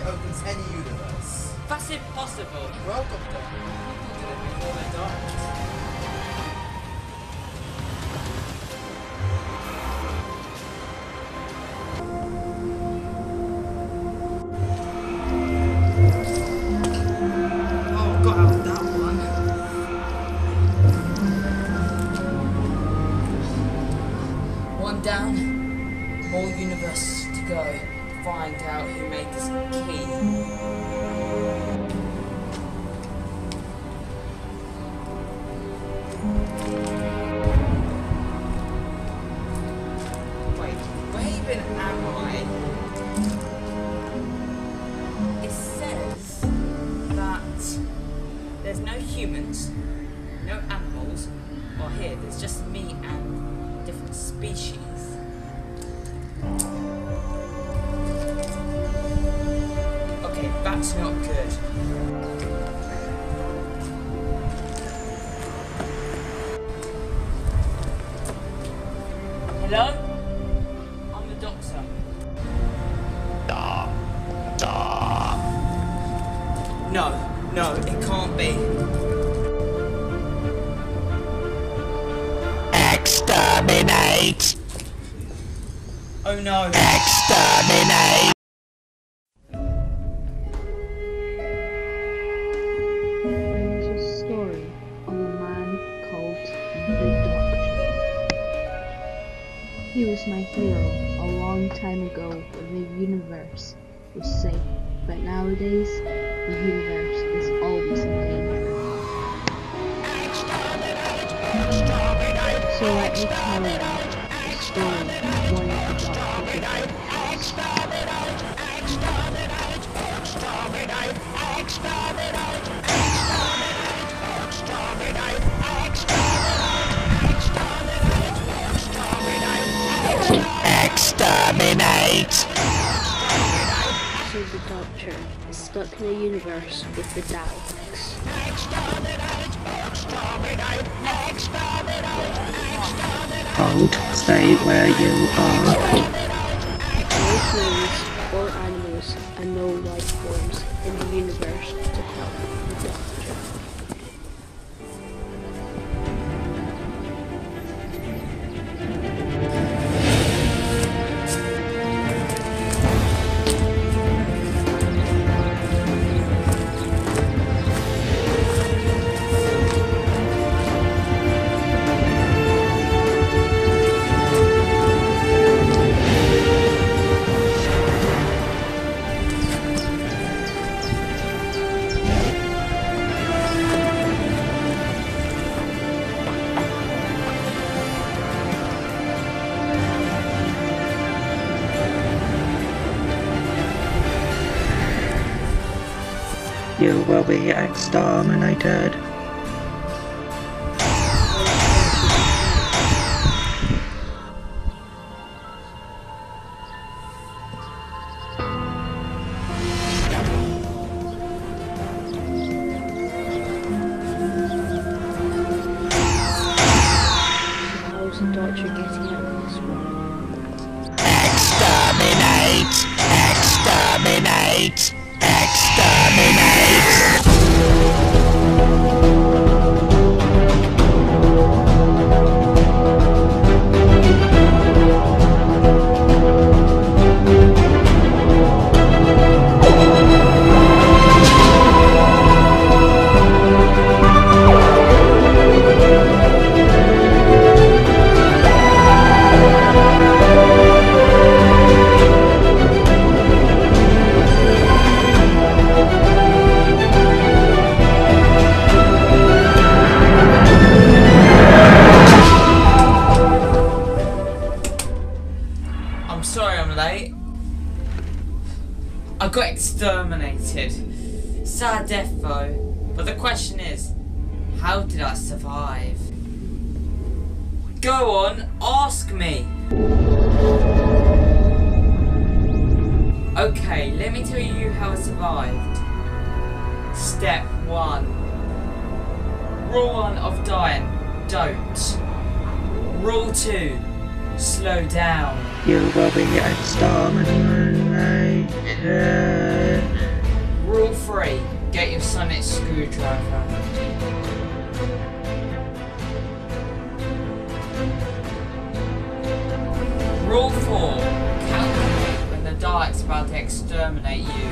opens any universe. That's impossible. Well, Doctor. Do it before they die. Oh, got out of that one. One down, more universe to go to find out who made this key. Wait, where even am I? It says that there's no humans, no animals, or here, there's just me and different species. Okay, that's not good. Hello? I'm the doctor. No, it can't be. Exterminate! Oh no. Exterminate! There's a story of a man called the Doctor. He was my hero a long time ago when the universe was safe, but nowadays the universe is always in danger. So let me tell you the story of one of the Doctor's Exterminate! So the Doctor is stuck in a universe with the Daleks. Hold, stay where you are. No humans or animals and no life forms in the universe to help the Doctor. You will be exterminated. How's the Doctor getting out of this one? Exterminate! Exterminate! Exterminate! I'm sorry I'm late. I got exterminated. Sad death though. But the question is, how did I survive? Go on, ask me. Okay, let me tell you how I survived. Step 1. Rule 1 of dying, don't. Rule 2, slow down. You will be exterminated. screwdriver. Rule 4. Calculate when the Dalek's about to exterminate you.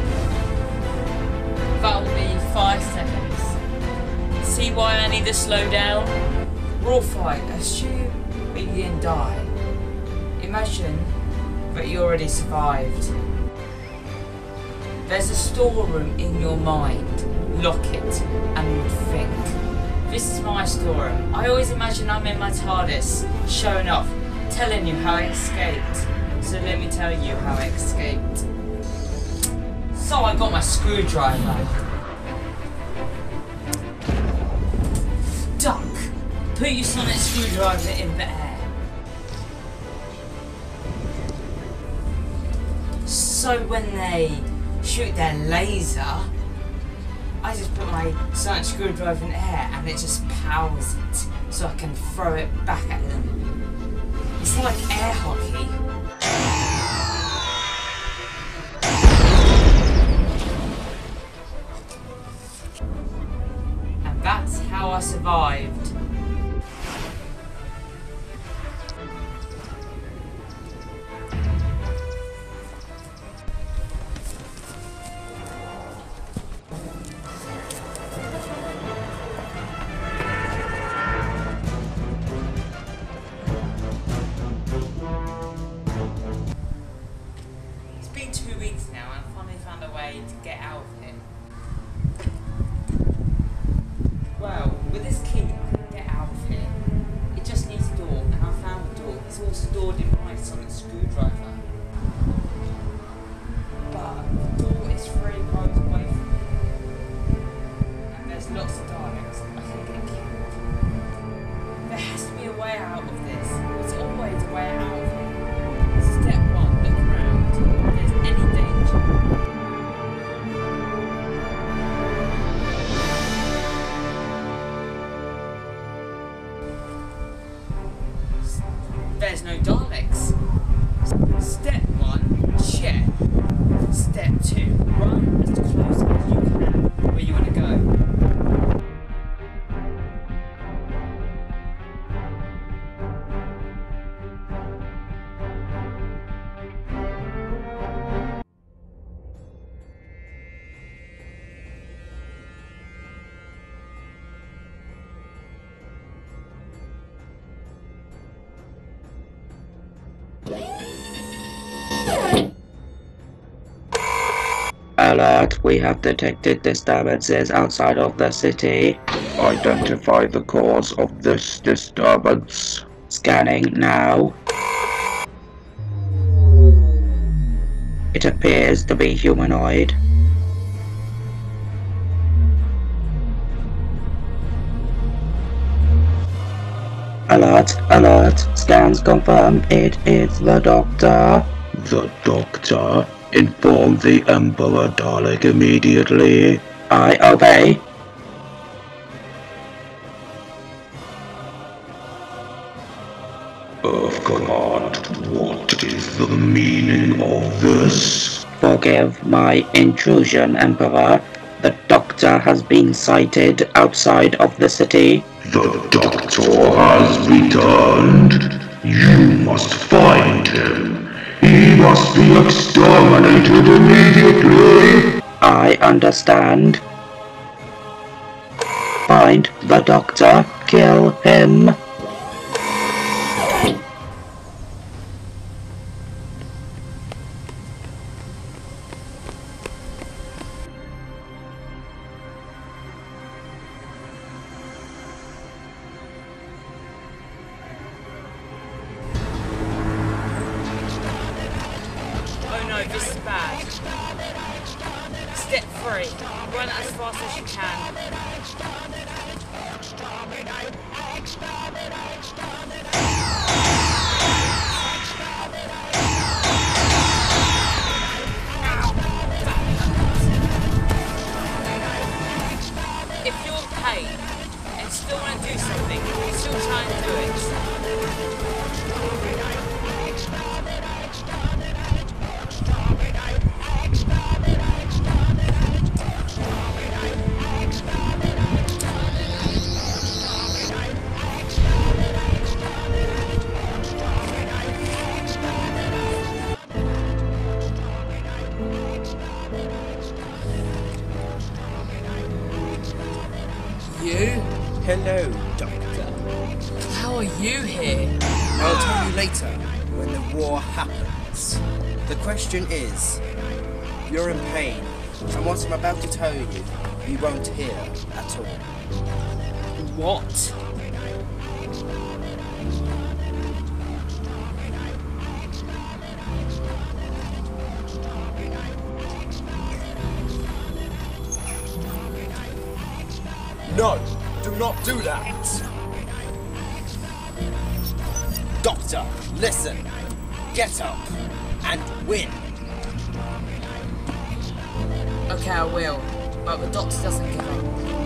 That will be 5 seconds. See why I need to slow down? Rule 5. Assume that you didn't die. Imagine that you already survived. There's a storeroom in your mind. Lock it and think. This is my storeroom. I always imagine I'm in my TARDIS, showing off, telling you how I escaped. So let me tell you how I escaped. So I got my screwdriver. Duck! Put your sonic screwdriver in the air. So when they shoot their laser, I just put my sonic screwdriver in the air and it just powers it so I can throw it back at them. It's like air hockey. And that's how I survived. It's been 2 weeks now and I finally found a way to get out of here. Well, with this key I can get out of here. It just needs a door and I found the door. It's all stored in my sonic screwdriver. But the door is 3 rows away from me. And there's lots of Daleks I can get killed. There has to be a way out of this. There's always a way out of it. Step 1, look around. If there's any danger. There's no Daleks. Step 1, check. Step 2, run as close as you can where you want to go. Alert, we have detected disturbances outside of the city. Identify the cause of this disturbance. Scanning now. It appears to be humanoid. Alert, alert, scans confirm it is the Doctor. The Doctor? Inform the Emperor Dalek immediately. I obey. Of God, what is the meaning of this? Forgive my intrusion, Emperor. The Doctor has been sighted outside of the city. The Doctor has returned. You must find him. He must be exterminated immediately! I understand. Find the Doctor, kill him. Oh no, this is bad. Step 3. Run as fast as you can. If you're in pain and still want to do something, still try and do it. Hello, Doctor. How are you here? I'll tell you later, when the war happens. The question is, you're in pain, and what I'm about to tell you, you won't hear at all. What? No, do not do that! Doctor, listen. Get up and win. Okay, I will. But the doctor doesn't give up.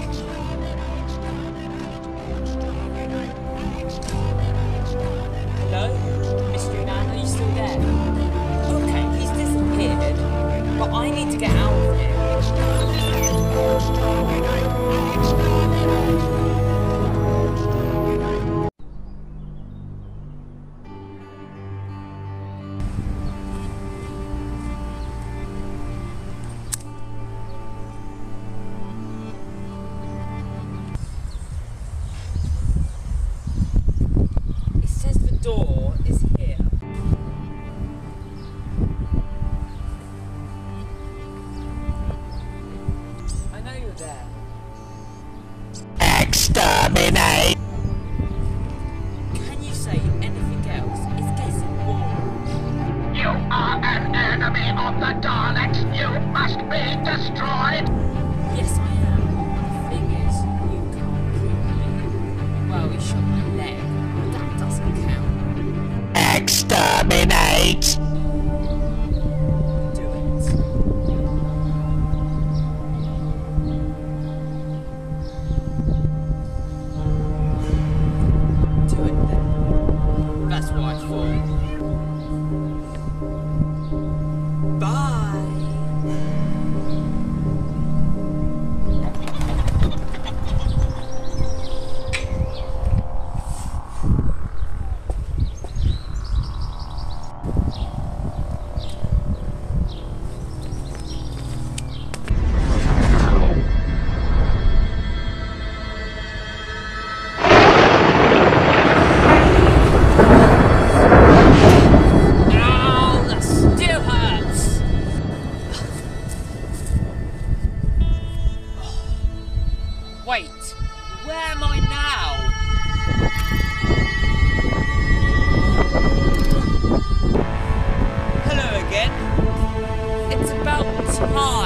Hello? Mystery Man, are you still there? Okay, he's disappeared. But I need to get out of here. It says the door is here. I know you're there. Exterminate! Can you say anything else? It's getting boring. You are an enemy of the Daleks. You must be destroyed. Yes, I am. The thing is, you can't kill me. Well, you shot my leg, but that doesn't count. Exterminate! Do it. Do it then. That's what I thought. Bye. Ow, that still hurts. Wait, where am I now? Hello again. It's about time.